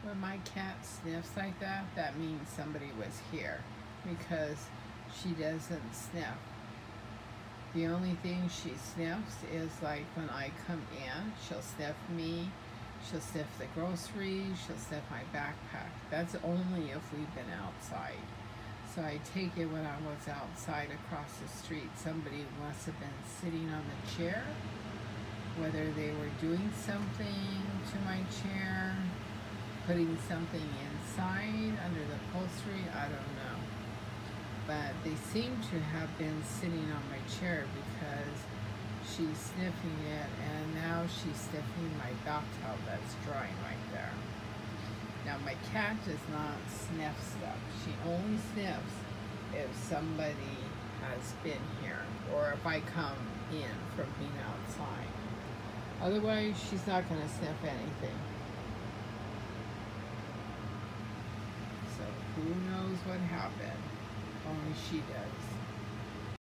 When my cat sniffs like that, that means somebody was here, because she doesn't sniff. The only thing she sniffs is like when I come in, she'll sniff me, she'll sniff the groceries, she'll sniff my backpack. That's only if we've been outside. So I take it when I was outside across the street, somebody must have been sitting on the chair, whether they were doing something to my chair, putting something inside under the upholstery, I don't know. But they seem to have been sitting on my chair because she's sniffing it, and now she's sniffing my bath towel that's drying right there. Now my cat does not sniff stuff. She only sniffs if somebody has been here or if I come in from being outside. Otherwise, she's not going to sniff anything. So who knows what happened? Only she does.